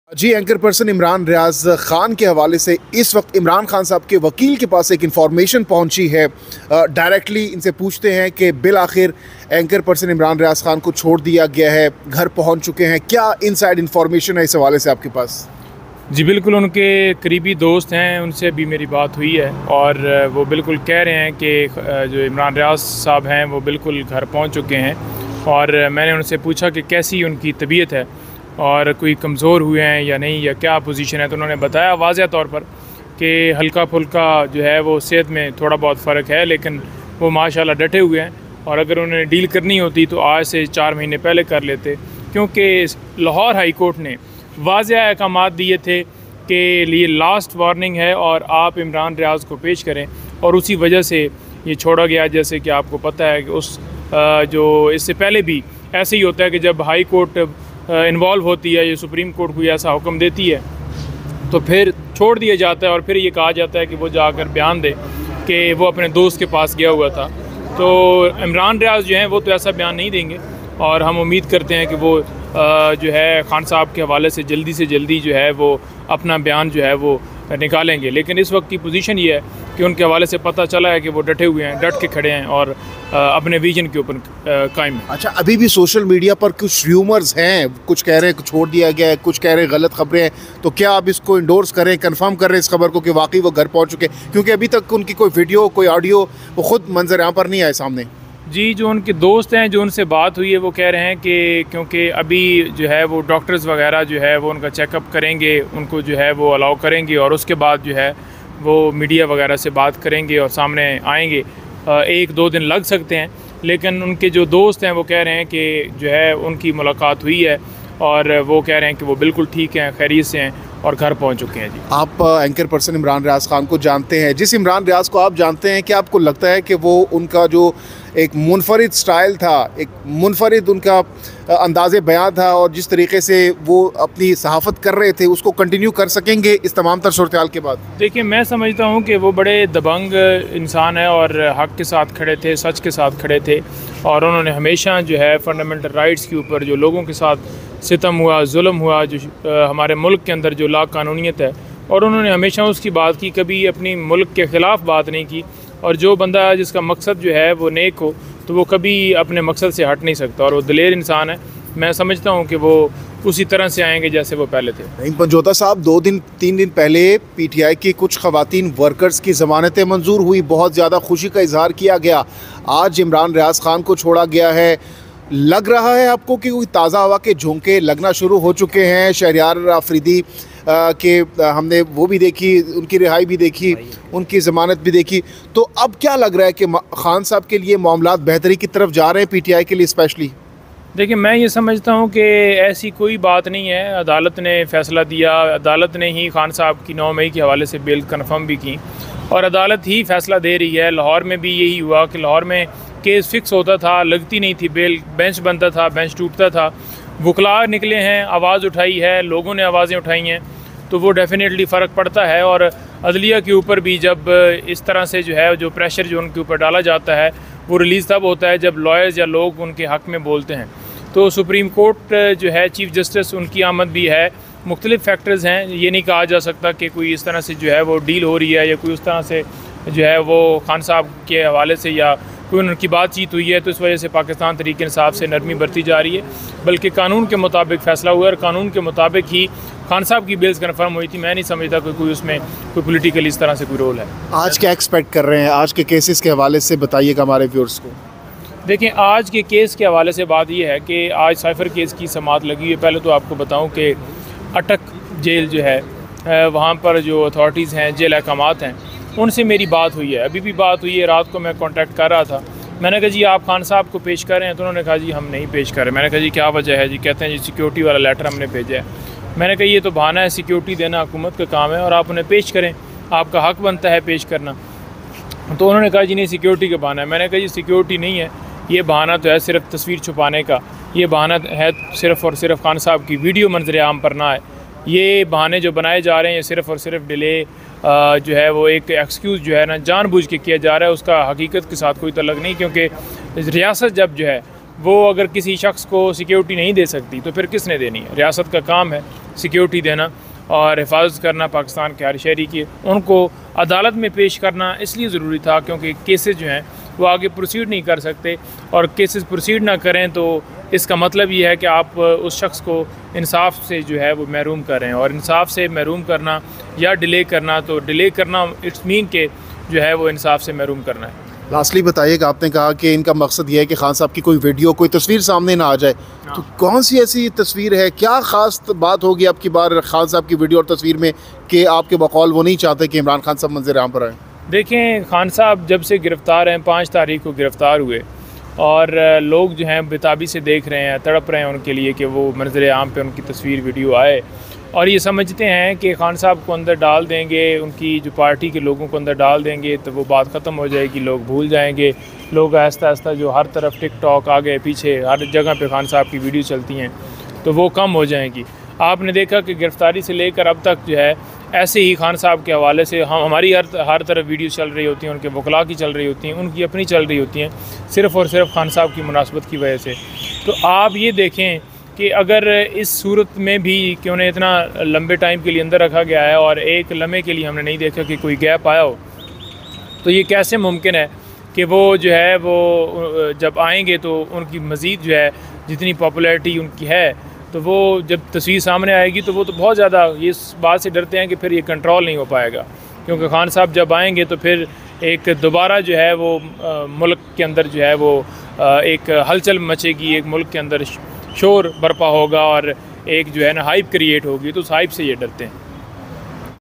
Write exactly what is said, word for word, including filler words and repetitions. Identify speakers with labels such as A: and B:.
A: जी, anchor person Imran Riaz Khan के हवाले से इस वक्त इमरान खान साहब के वकील के पास एक इन्फॉर्मेशन पहुंची है। डायरेक्टली इनसे पूछते हैं कि बिल आखिर एंकर पर्सन इमरान रियाज ख़ान को छोड़ दिया गया है, घर पहुंच चुके हैं, क्या इनसाइड इन्फॉर्मेशन है इस हवाले से आपके पास?
B: जी बिल्कुल, उनके करीबी दोस्त हैं, उनसे भी मेरी बात हुई है और वो बिल्कुल कह रहे हैं कि जो इमरान रियाज साहब हैं वो बिल्कुल घर पहुंच चुके हैं। और मैंने उनसे पूछा कि कैसी उनकी तबीयत है और कोई कमज़ोर हुए हैं या नहीं, या क्या पोजीशन है, तो उन्होंने बताया वाज़ह तौर पर कि हल्का फुल्का जो है वो सेहत में थोड़ा बहुत फ़र्क है, लेकिन वो माशाल्लाह डटे हुए हैं। और अगर उन्हें डील करनी होती तो आज से चार महीने पहले कर लेते, क्योंकि लाहौर हाई कोर्ट ने वाज़ह अहकामात दिए थे कि लिए लास्ट वार्निंग है और आप इमरान रियाज को पेश करें, और उसी वजह से ये छोड़ा गया। जैसे कि आपको पता है कि उस जो इससे पहले भी ऐसे ही होता है कि जब हाई कोर्ट इन्वॉल्व होती है या सुप्रीम कोर्ट कोई ऐसा हुक्म देती है तो फिर छोड़ दिया जाता है और फिर ये कहा जाता है कि वो जाकर बयान दे कि वो अपने दोस्त के पास गया हुआ था। तो इमरान रियाज जो हैं वो तो ऐसा बयान नहीं देंगे और हम उम्मीद करते हैं कि वो जो है खान साहब के हवाले से जल्दी से जल्दी जो है वो अपना बयान जो है वो निकालेंगे। लेकिन इस वक्त की पोजीशन ये है कि उनके हवाले से पता चला है कि वो डटे हुए हैं, डट के खड़े हैं और अपने विजन के ऊपर कायम है।
A: अच्छा, अभी भी सोशल मीडिया पर कुछ र्यूमर्स हैं, कुछ कह रहे हैं छोड़ दिया गया है, कुछ कह रहे हैं गलत खबरें हैं, तो क्या आप इसको इंडोर्स करें, कंफर्म कर रहे हैं इस खबर को कि वाकई वो घर पहुंच चुके हैं? क्योंकि अभी तक उनकी कोई वीडियो, कोई ऑडियो, वो खुद मंजर यहाँ पर नहीं आए सामने।
B: जी, जो उनके दोस्त हैं, जो उनसे बात हुई है, वो कह रहे हैं कि क्योंकि अभी जो है वो डॉक्टर्स वगैरह जो है वो उनका चेकअप करेंगे, उनको जो है वो अलाउ करेंगे और उसके बाद जो है वो मीडिया वगैरह से बात करेंगे और सामने आएंगे। एक दो दिन लग सकते हैं, लेकिन उनके जो दोस्त हैं वो कह रहे हैं कि जो है उनकी मुलाकात हुई है और वो कह रहे हैं कि वो बिल्कुल ठीक हैं, खैरियत से हैं और घर पहुंच चुके हैं। जी,
A: आप एंकर पर्सन इमरान रियाज खान को जानते हैं, जिस इमरान रियाज को आप जानते हैं, क्या आपको लगता है कि वो उनका जो एक मुनफरिद स्टाइल था, एक मुनफरिद उनका अंदाज़े बयान था और जिस तरीके से वो अपनी सहाफ़त कर रहे थे उसको कंटिन्यू कर सकेंगे इस तमाम तर सूरत हाल के बाद?
B: देखिए, मैं समझता हूँ कि वो बड़े दबंग इंसान है और हक़ के साथ खड़े थे, सच के साथ खड़े थे और उन्होंने हमेशा जो है फंडामेंटल राइट्स के ऊपर जो लोगों के साथ सितम हुआ, जुल्म हुआ, जो हमारे मुल्क के अंदर जो ला कानूनियत है, और उन्होंने हमेशा उसकी बात की, कभी अपनी मुल्क के ख़िलाफ़ बात नहीं की। और जो बंदा जिसका मकसद जो है वो नेक हो तो वो कभी अपने मकसद से हट नहीं सकता और वो दिलेर इंसान है। मैं समझता हूँ कि वो उसी तरह से आएंगे जैसे वो पहले थे।
A: नहीं, पंजोता साहब, दो दिन तीन दिन पहले पीटीआई की कुछ ख़वातीन वर्कर्स की ज़मानतें मंजूर हुई, बहुत ज़्यादा खुशी का इजहार किया गया। आज इमरान रियाज खान को छोड़ा गया है, लग रहा है आपको कि कोई ताज़ा हवा के झोंके लगना शुरू हो चुके हैं? शहरियार आफरीदी के हमने वो भी देखी, उनकी रिहाई भी देखी, उनकी ज़मानत भी देखी, तो अब क्या लग रहा है कि खान साहब के लिए मामलात बेहतरी की तरफ जा रहे हैं, पीटीआई के लिए स्पेशली?
B: देखिए, मैं ये समझता हूँ कि ऐसी कोई बात नहीं है। अदालत ने फ़ैसला दिया, अदालत ने ही खान साहब की नौ मई के हवाले से बेल कन्फर्म भी की और अदालत ही फ़ैसला दे रही है। लाहौर में भी यही हुआ कि लाहौर में केस फ़िक्स होता था, लगती नहीं थी बेल, बेंच बनता था, बेंच टूटता था। वकला निकले हैं, आवाज़ उठाई है, लोगों ने आवाज़ें उठाई हैं, तो वो डेफिनेटली फ़र्क पड़ता है। और अदलिया के ऊपर भी जब इस तरह से जो है जो प्रेशर जो उनके ऊपर डाला जाता है वो रिलीज़ तब होता है जब लॉयर्स या लोग उनके हक़ में बोलते हैं। तो सुप्रीम कोर्ट जो है, चीफ़ जस्टिस, उनकी आमद भी है, मुख्तलिफ़ फैक्टर्स हैं। ये नहीं कहा जा सकता कि कोई इस तरह से जो है वो डील हो रही है या कोई उस तरह से जो है वो खान साहब के हवाले से या कोई उनकी बातचीत हुई है तो इस वजह से पाकिस्तान तरीके इंसाफ से नरमी बरती जा रही है, बल्कि कानून के मुताबिक फ़ैसला हुआ और कानून के मुताबिक ही खान साहब की बेल्स कन्फर्म हुई थी। मैं नहीं समझता कि कोई उसमें कोई पॉलिटिकल इस तरह से कोई रोल है।
A: आज क्या एक्सपेक्ट कर रहे हैं आज के केसेस के हवाले से, बताइएगा हमारे व्यूअर्स को।
B: देखिए, आज के केस के हवाले से बात यह है कि आज साइफ़र केस की समाअत लगी है। पहले तो आपको बताऊं कि अटक जेल जो है वहाँ पर जो अथॉरिटीज़ हैं, जेल अहकामात हैं, उनसे मेरी बात हुई है, अभी भी बात हुई है। रात को मैं कांटेक्ट कर रहा था, मैंने कहा जी आप खान साहब को पेश कर रहे हैं? तो उन्होंने कहा जी हम नहीं पेश कर रहे। मैंने कहा जी क्या वजह है? जी कहते हैं जी सिक्योरिटी वाला लेटर हमने भेजा है। मैंने कहा ये तो बहाना है, सिक्योरिटी देना हुकूमत का काम है और आप उन्हें पेश करें, आपका हक़ बनता है पेश करना। तो उन्होंने कहा जी नहीं, सिक्योरिटी का बहाना है। मैंने कहा जी सिक्योरिटी नहीं है, ये बहाना तो है सिर्फ तस्वीर छुपाने का, ये बहाना है सिर्फ़ और सिर्फ खान साहब की वीडियो मंजर आम पर ना है। ये बहाने जो बनाए जा रहे हैं ये सिर्फ़ और सिर्फ डिले जो है वो एक एक्सक्यूज़ जो है ना जानबूझ के किया जा रहा है, उसका हकीकत के साथ कोई तल्लुक़ नहीं। क्योंकि रियासत जब जो है वो अगर किसी शख्स को सिक्योरिटी नहीं दे सकती तो फिर किसने देनी है? रियासत का काम है सिक्योरिटी देना और हिफाजत करना पाकिस्तान के हर शहरी की। उनको अदालत में पेश करना इसलिए ज़रूरी था क्योंकि केसेस जो हैं वो आगे प्रोसीड नहीं कर सकते, और केसेस प्रोसीड ना करें तो इसका मतलब ये है कि आप उस शख्स को इंसाफ से जो है वो महरूम कर रहे हैं, और इंसाफ से महरूम करना या डिले करना, तो डिले करना इट्स मीन के जो है वो इंसाफ से महरूम करना है।
A: लास्टली बताइएगा, आपने कहा कि इनका मकसद ये है कि खान साहब की कोई वीडियो कोई तस्वीर सामने ना आ जाए, तो कौन सी ऐसी तस्वीर है, क्या ख़ास बात होगी आपकी बार खान साहब की वीडियो और तस्वीर में कि आपके बकौल वो नहीं चाहते कि इमरान खान साहब मंजर आम पर आएँ?
B: देखें, खान साहब जब से गिरफ़्तार हैं, पाँच तारीख को गिरफ़्तार हुए, और लोग जो हैं बेताबी से देख रहे हैं, तड़प रहे हैं उनके लिए कि वो मंजर आम पे उनकी तस्वीर वीडियो आए, और ये समझते हैं कि खान साहब को अंदर डाल देंगे, उनकी जो पार्टी के लोगों को अंदर डाल देंगे तो वो बात ख़त्म हो जाएगी, लोग भूल जाएंगे। लोग आहिस्ता आहिस्ता जो हर तरफ टिकटॉक आगे पीछे हर जगह पे खान साहब की वीडियो चलती हैं तो वो कम हो जाएंगी। आपने देखा कि गिरफ़्तारी से लेकर अब तक जो है ऐसे ही खान साहब के हवाले से हम हमारी हर हर तरफ वीडियो चल रही होती हैं, उनके वकला की चल रही होती हैं, उनकी अपनी चल रही होती हैं, सिर्फ़ और सिर्फ खान साहब की मुनासबत की वजह से। तो आप ये देखें कि अगर इस सूरत में भी कि उन्हें इतना लंबे टाइम के लिए अंदर रखा गया है और एक लम्हे के लिए हमने नहीं देखा कि कोई गैप आया हो, तो ये कैसे मुमकिन है कि वो जो है वो जब आएंगे तो उनकी मज़ीद जो है जितनी पॉपुलैरिटी उनकी है तो वो जब तस्वीर सामने आएगी तो वो तो बहुत ज़्यादा ये इस बात से डरते हैं कि फिर ये कंट्रोल नहीं हो पाएगा, क्योंकि खान साहब जब आएंगे तो फिर एक दोबारा जो है वो आ, मुल्क के अंदर जो है वो आ, एक हलचल मचेगी, एक मुल्क के अंदर शोर बर्पा होगा और एक जो है ना हाइप क्रिएट होगी, तो उस हाइप से ये डरते हैं।